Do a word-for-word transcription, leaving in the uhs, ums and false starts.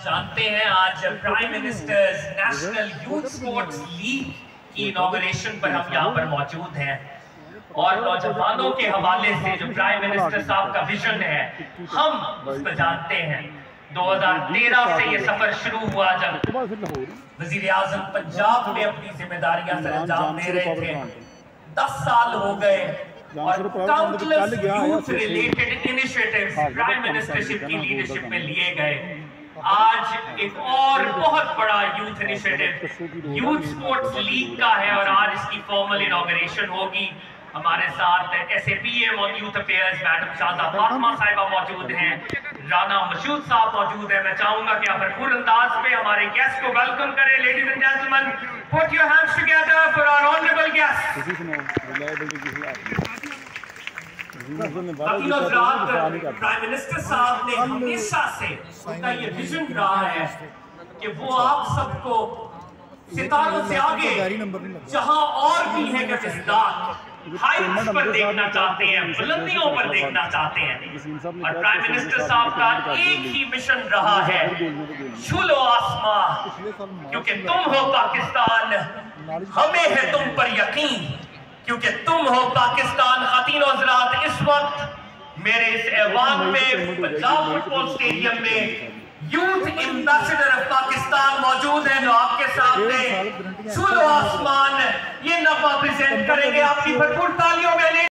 जानते हैं आज prime minister's national youth sports league की इनॉग्रेशन पर हम यहाँ पर मौजूद हैं और नौजवानों के हवाले से जो प्राइम मिनिस्टर साहब का विजन है हम उसको जानते हैं। दो हज़ार तेरह से ये सफर शुरू हुआ जब वजीर आजम पंजाब में अपनी जिम्मेदारियां सर अंजाम दे रहे थे। दस साल हो गए और countless youth related initiatives prime ministership की लीडरशिप में लिए गए। आज एक और बहुत बड़ा youth initiative youth sports league का है और आज इसकी फॉर्मल इनॉग्रेशन होगी। हमारे साथ S A P M on youth affairs madam Shaza Fatima साहिबा मौजूद हैं, राना मशहूद साहब मौजूद हैं। मैं चाहूंगा कि आप भरपूर अंदाज में हमारे गेस्ट को वेलकम करें। Ladies and gentleman, put your hands together for our honourable guest. Prime minister साहब ने हमेशा से उनका ये विजन रहा है कि वो आप सबको सितारों से आगे जहां और भी है गतिजदार हाइट्स पर देखना चाहते हैं, बुलंदियों पर देखना चाहते हैं। और प्राइम मिनिस्टर साहब का एक ही मिशन रहा है, छू लो आसमां क्योंकि तुम हो पाकिस्तान, हमें है तुम पर यकीन क्योंकि तुम हो पाकिस्तान। खातीन और हज़रात, इस वक्त मेरे इस ऐवान में पंजाब फुटबॉल स्टेडियम में यूथ एम्बेसडर ऑफ पाकिस्तान मौजूद है जो आपके सामने छू लो आसमान ये नगमा प्रेजेंट करेंगे। आपकी भरपूर तालियों में